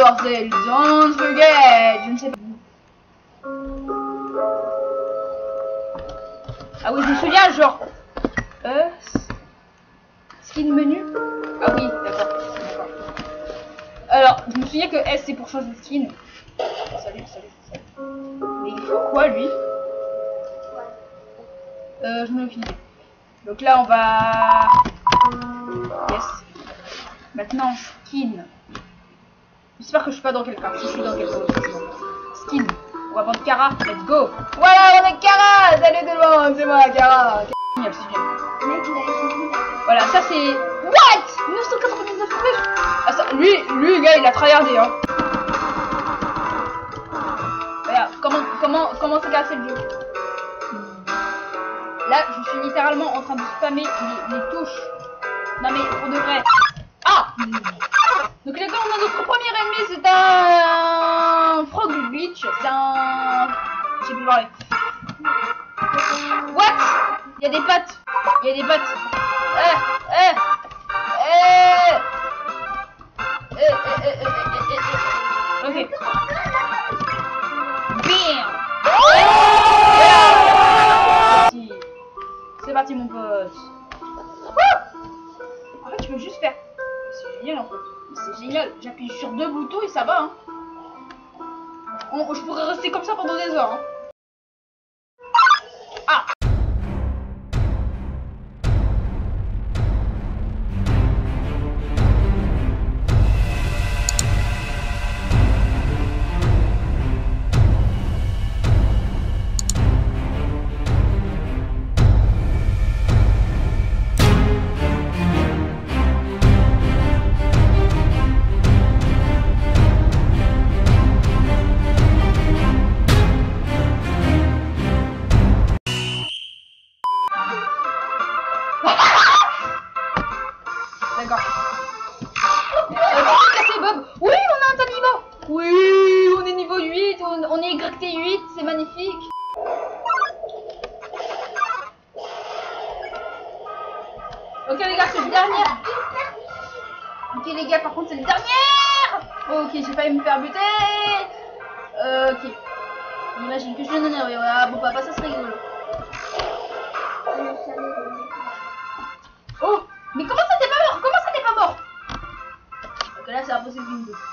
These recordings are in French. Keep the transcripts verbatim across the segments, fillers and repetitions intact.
Dorsey, don't forget. Je ne sais pas. Ah oui, je me souviens, genre. Euh. Skin menu. Ah oui, d'accord. D'accord. Alors, je me souviens que S c'est pour changer de skin. Salut, salut, salut. Mais il faut quoi lui? Euh, je me file. Donc là, on va. Yes. Maintenant, skin. J'espère que je suis pas dans quelqu'un. Si je suis dans quelqu'un, skin. On va prendre Kara. Let's go. Voilà, on est Kara. Salut tout le monde, c'est moi, Kara. Génial, c'est génial. Voilà, ça c'est. What neuf cent quatre-vingt-dix-neuf plus. Ah, ça, lui, lui, le gars, il a tryhardé, hein. Regarde, comment, comment, comment c'est cassé le jeu. Là, je suis littéralement en train de spammer les, les touches. Non mais pour de vrai. Ah. Donc les gars, on a notre premier ennemi, c'est un Frog Beach, c'est un. J'ai plus parler. What? Il y a des pattes. Il y a des pattes. Eh, eh, eh. Eh, eh, eh, eh, eh, eh. Ok. Bam. C'est parti mon pote. En fait, je peux juste faire. C'est génial en fait. C'est génial. J'appuie sur deux boutons et ça va. Hein. On, je pourrais rester comme ça pendant des heures. Hein. Ah. D'accord. Euh, Bob. Oui, on a un tas de niveau. Oui, on est niveau huit, on, on est Y T huit, c'est magnifique. Ok les gars, c'est le dernier. Ok les gars, par contre c'est le dernier. Ok, j'ai failli me faire buter. Euh, ok. J'imagine que je viens d'énerver. Ah bon papa, ça serait rigolo. Oh, mais comment ça t'es pas mort? Comment ça t'es pas mort? Ok, là c'est impossible d'une deux.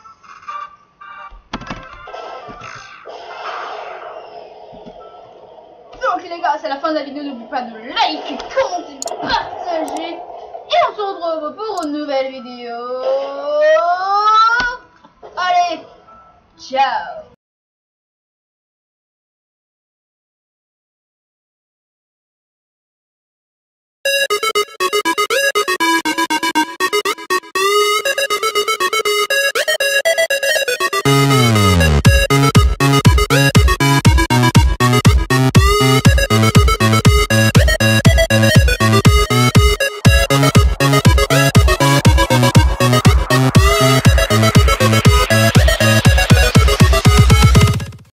Donc les gars, c'est la fin de la vidéo. N'oubliez pas de liker, commenter, partager. Et on se retrouve pour une nouvelle vidéo.